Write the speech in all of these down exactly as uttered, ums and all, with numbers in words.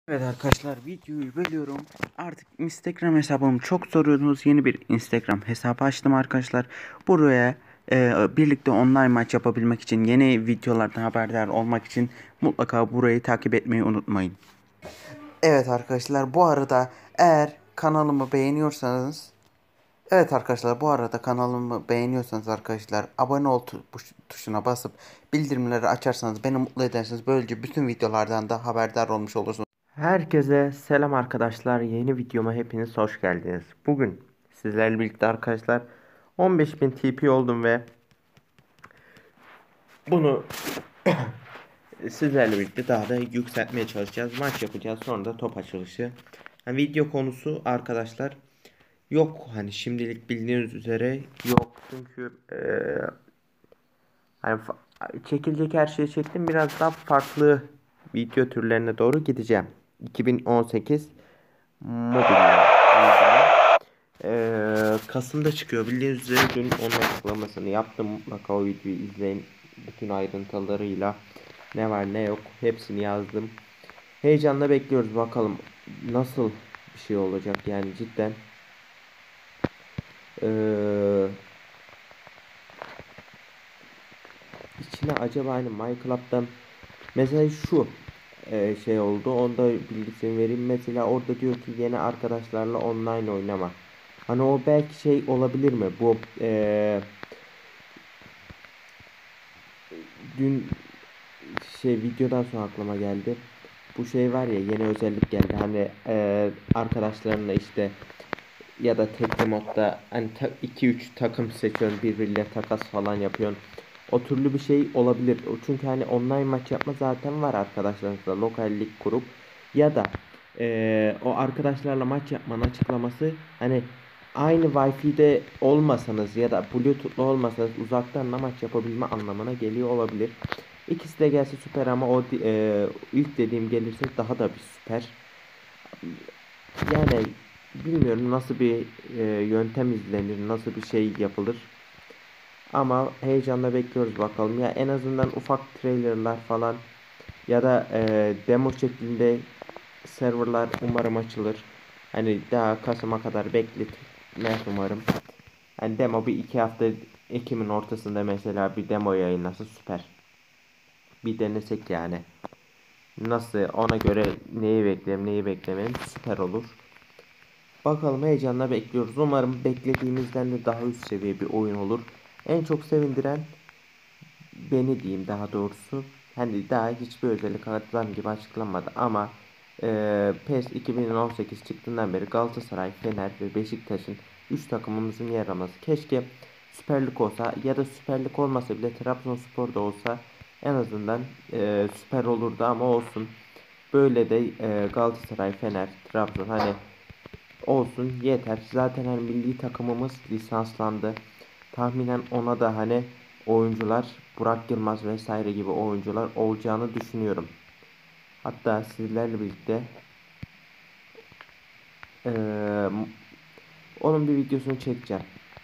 Evet arkadaşlar, videoyu bölüyorum. Artık Instagram hesabımı çok soruyordunuz. Yeni bir Instagram hesabı açtım arkadaşlar. Buraya e, birlikte online maç yapabilmek için, yeni videolardan haberdar olmak için mutlaka burayı takip etmeyi unutmayın. Evet arkadaşlar, bu arada eğer kanalımı beğeniyorsanız Evet arkadaşlar, bu arada kanalımı beğeniyorsanız arkadaşlar abone ol tu- tuşuna basıp bildirimleri açarsanız beni mutlu edersiniz. Böylece bütün videolardan da haberdar olmuş olursunuz. Herkese selam arkadaşlar. Yeni videoma hepiniz hoş geldiniz. Bugün sizlerle birlikte arkadaşlar on beş bin T P oldum ve bunu sizlerle birlikte daha da yükseltmeye çalışacağız. Maç yapacağız. Sonra da top açılışı. Yani video konusu arkadaşlar yok. Hani şimdilik bildiğiniz üzere yok. Çünkü eee hani çekilecek her şeyi çektim. Biraz daha farklı video türlerine doğru gideceğim. iki bin on sekiz mobil Ee, Kasım'da çıkıyor. Bildiğiniz üzere dün onun açıklamasını yaptım. Mutlaka o videoyu izleyin. Bütün ayrıntılarıyla ne var ne yok hepsini yazdım. Heyecanla bekliyoruz bakalım nasıl bir şey olacak yani cidden. Ee, içine acaba hani MyClub'dan mesela şu e, şey oldu. Onda bilgisini vereyim. Mesela orada diyor ki yeni arkadaşlarla online oynama. Hani o belki şey olabilir mi? Bu e, dün şey videodan sonra aklıma geldi. Bu şey var ya yeni özellik geldi. Hani e, arkadaşlarınla işte ya da tekli modda hani iki üç takım seçiyorsun birbiriyle takas falan yapıyorsun. O türlü bir şey olabilir. Çünkü hani online maç yapma zaten var arkadaşlarınızla lokal lig kurup ya da e, o arkadaşlarla maç yapmanın açıklaması hani aynı Wi-Fi'de olmasanız ya da Bluetooth'lu olmasanız uzaktan da maç yapabilme anlamına geliyor olabilir. İkisi de gelse süper ama o e, ilk dediğim gelirse daha da bir süper. Yani bilmiyorum nasıl bir e, yöntem izlenir, nasıl bir şey yapılır. Ama heyecanla bekliyoruz bakalım. Ya en azından ufak trailerlar falan ya da e, demo şeklinde serverlar umarım açılır. Hani daha Kasım'a kadar bekletmez umarım. Hani demo bir iki hafta Ekim'in ortasında mesela bir demo yayınlasa süper. Bir denesek yani. Nasıl ona göre neyi bekleyeyim neyi beklemeyeyim süper olur. Bakalım heyecanla bekliyoruz. Umarım beklediğimizden de daha üst seviye bir oyun olur. En çok sevindiren beni diyeyim daha doğrusu. Hani daha hiçbir özellik adam gibi açıklanmadı ama e, PES iki bin on sekiz çıktığından beri Galatasaray, Fener ve Beşiktaş'ın üç takımımızın yer alması. Keşke Süper Lig olsa ya da Süper Lig olmasa bile Trabzonspor da olsa en azından e, süper olurdu ama olsun. Böyle de e, Galatasaray, Fener, Trabzon hani olsun yeter. Zaten hani milli takımımız lisanslandı. Tahminen ona da hani oyuncular Burak Yılmaz vesaire gibi oyuncular olacağını düşünüyorum. Hatta sizlerle birlikte eee, onun bir videosunu çekeceğim.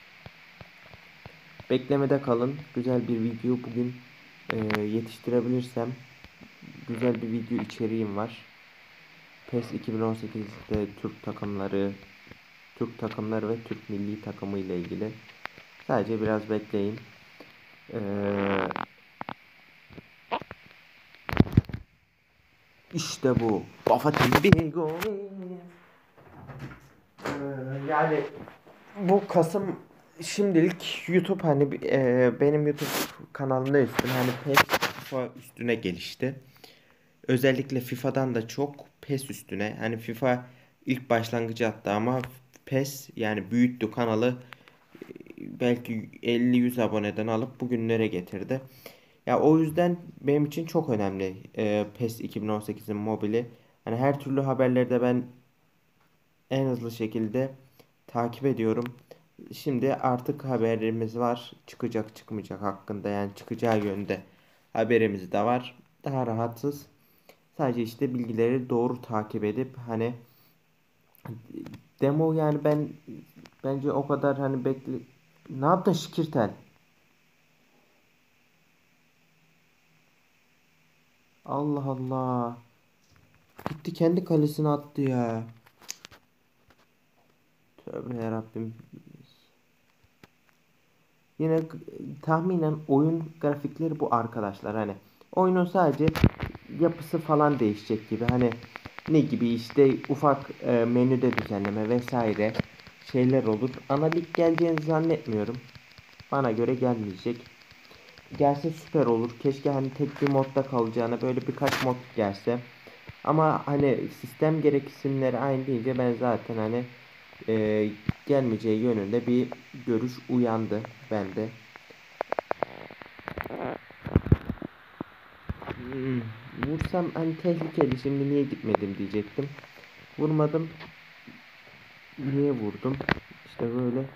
Beklemede kalın. Güzel bir video bugün eee, yetiştirebilirsem güzel bir video içeriğim var. PES iki bin on sekizde Türk takımları, Türk takımları ve Türk milli takımı ile ilgili. Sadece biraz bekleyin. Ee, işte bu. Bafatın bir golü. Ee, yani bu Kasım şimdilik YouTube hani e, benim YouTube kanalımda üstüne hani PES FIFA üstüne gelişti. Özellikle FIFA'dan da çok PES üstüne. Hani FIFA ilk başlangıcı attı ama PES yani büyüttü kanalı belki elli yüz aboneden alıp bugünlere getirdi. Ya o yüzden benim için çok önemli e, PES iki bin on sekizin mobili. Hani her türlü haberleri de ben en hızlı şekilde takip ediyorum. Şimdi artık haberimiz var. Çıkacak çıkmayacak hakkında yani çıkacağı yönde haberimiz de var. Daha rahatsız. Sadece işte bilgileri doğru takip edip hani demo yani ben bence o kadar hani bekle ne yaptın Şikirtel? Allah Allah. Gitti kendi kalesine attı ya. Tövbe yarabbim. Yine g- tahminen oyun grafikleri bu arkadaşlar. Hani oyunun sadece yapısı falan değişecek gibi. Hani ne gibi işte ufak e, menüde düzenleme vesaire şeyler olur. Ana lig geleceğini zannetmiyorum. Bana göre gelmeyecek. Gelse süper olur. Keşke hani tek bir modda kalacağına böyle birkaç mod gelse. Ama hani sistem gereksinimleri aynı deyince ben zaten hani e, gelmeyeceği yönünde bir görüş uyandı bende. Hmm, vursam hani tehlikeli, şimdi niye gitmedim diyecektim. Vurmadım. Niye vurdum? İşte böyle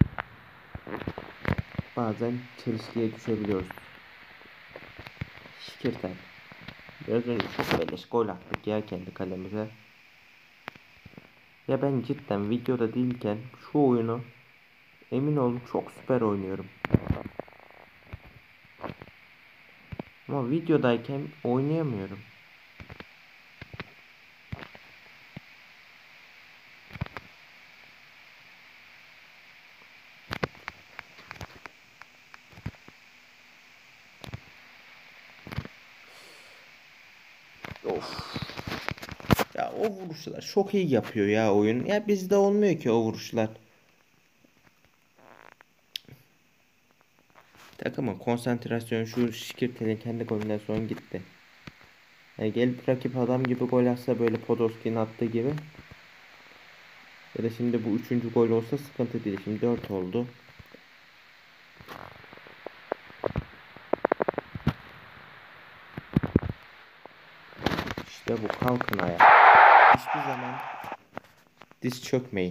bazen çelişkiye düşebiliyoruz. Şikirten. Biraz önce çok beleş gol attık ya kendi kalemize. Ya ben cidden videoda değilken şu oyunu emin olun çok süper oynuyorum. Ama videodayken oynayamıyorum. Of. Ya o vuruşlar çok iyi yapıyor ya oyun. Ya bizde olmuyor ki o vuruşlar. Takımın konsantrasyonu şu Şikirtel'in kendi golünden sonra gitti. Yani gelip rakip adam gibi gol atsa böyle Podolski'nin attığı gibi. Ya da şimdi bu üçüncü gol olsa sıkıntı değil. Şimdi dört oldu. İşte bu, kalkın ayağa. Hiçbir zaman diz çökmeyin.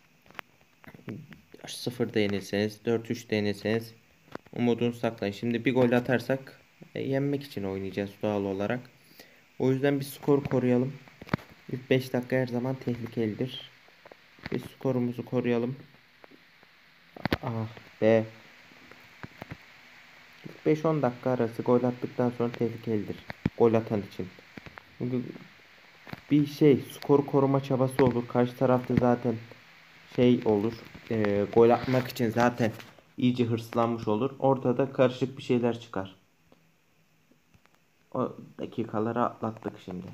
sıfırda yenilseniz, dört üçte yenilseniz umudunuzu saklayın. Şimdi bir gol atarsak e, yenmek için oynayacağız doğal olarak. O yüzden bir skor koruyalım. İlk beş dakika her zaman tehlikelidir. Bir skorumuzu koruyalım. Ah be. İlk beş on dakika arası gol attıktan sonra tehlikelidir. Gol atan için. Çünkü bir şey skor koruma çabası olur. Karşı tarafta zaten şey olur. E, gol atmak için zaten iyice hırslanmış olur. Ortada karışık bir şeyler çıkar. O dakikaları atlattık şimdi.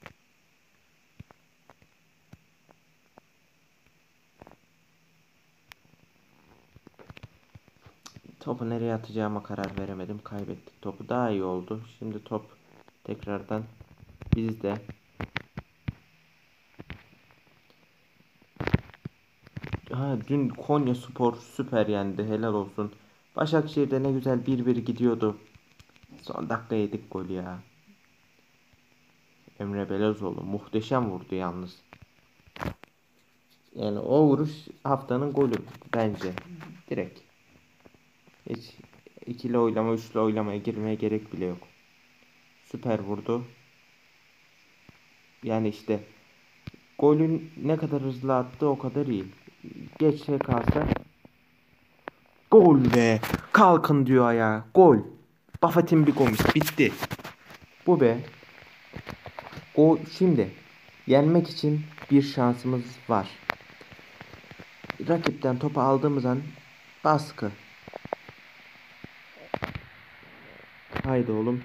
Topu nereye atacağıma karar veremedim. Kaybettik topu. Daha iyi oldu. Şimdi top tekrardan bizde. Ha, dün Konya Spor süper yendi. Helal olsun. Başakşehir'de ne güzel bir bir gidiyordu. Son dakika yedik golü ya. Emre Belözoğlu muhteşem vurdu yalnız. Yani o vuruş haftanın golü bence. Direkt. Hiç ikili oylama, üçlü oylamaya girmeye gerek bile yok. Süper vurdu. Yani işte golün ne kadar hızlı attı o kadar iyi. Geçe kalsa gol be. Kalkın diyor ayağa. Gol. Buffett'in bir gomis. Bitti. Bu be. O şimdi yenmek için bir şansımız var. Rakipten topu aldığımız an baskı. Haydi oğlum.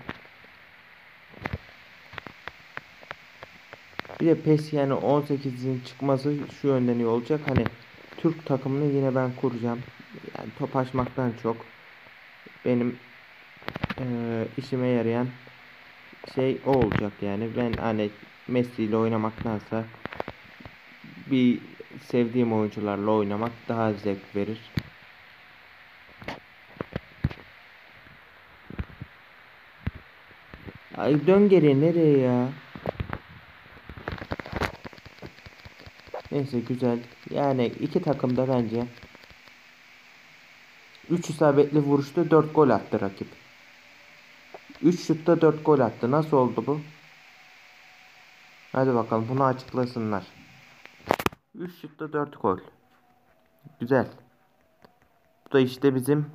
Bir de PES yani on sekizin çıkması şu yönden iyi olacak. Hani Türk takımını yine ben kuracağım. Yani top açmaktan çok benim eee, işime yarayan şey o olacak yani. Ben hani Messi ile oynamaktansa bir sevdiğim oyuncularla oynamak daha zevk verir. Ay dön geriye, nereye ya? Neyse güzel. Yani iki takım da bence üç isabetli vuruşta dört gol attı rakip. üç şutta dört gol attı. Nasıl oldu bu? Hadi bakalım bunu açıklasınlar. üç şutta dört gol. Güzel. Bu da işte bizim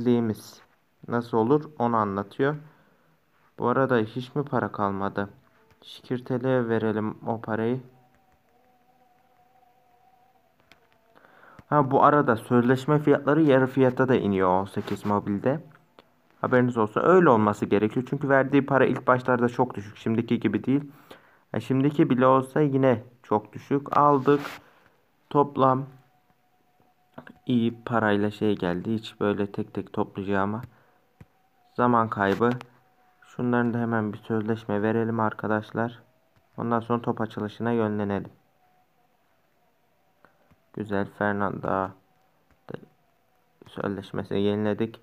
beceriksizliğimiz. Nasıl olur onu anlatıyor. Bu arada hiç mi para kalmadı? Şikirteli'ye verelim o parayı. Ha, bu arada sözleşme fiyatları yarı fiyata da iniyor on sekiz Mobil'de. Haberiniz olsa öyle olması gerekiyor. Çünkü verdiği para ilk başlarda çok düşük. Şimdiki gibi değil. Ha, şimdiki bile olsa yine çok düşük. Aldık. Toplam iyi parayla şey geldi. Hiç böyle tek tek toplayacağıma zaman kaybı. Şunların da hemen bir sözleşme verelim arkadaşlar. Ondan sonra top açılışına yönlenelim. Güzel, Fernanda sözleşmesini yeniledik.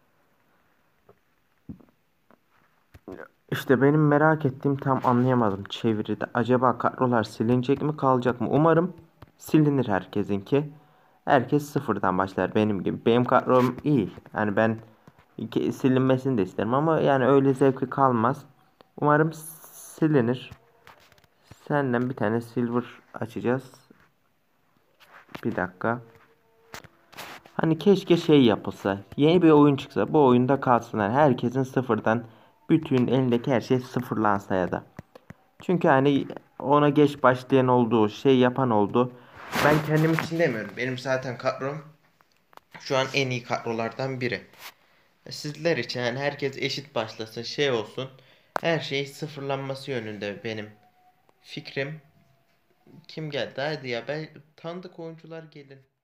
İşte benim merak ettiğim, tam anlayamadım çeviride. Acaba kadrolar silinecek mi, kalacak mı? Umarım silinir herkesinki. Herkes sıfırdan başlar benim gibi. Benim kadrom iyi. Yani ben iki, silinmesini de isterim ama yani öyle zevki kalmaz. Umarım silinir. Senden bir tane silver açacağız. Bir dakika. Hani keşke şey yapılsa. Yeni bir oyun çıksa. Bu oyunda kalsınlar. Herkesin sıfırdan bütün elindeki her şey sıfırlansa ya da. Çünkü hani ona geç başlayan oldu. Şey yapan oldu. Ben kendim için demiyorum. Benim zaten kadrom şu an en iyi kadrolardan biri. Sizler için yani herkes eşit başlasın. Şey olsun. Her şey sıfırlanması yönünde benim fikrim. Kim geldi? Hadi ya, ben tanıdık oyuncular gelin.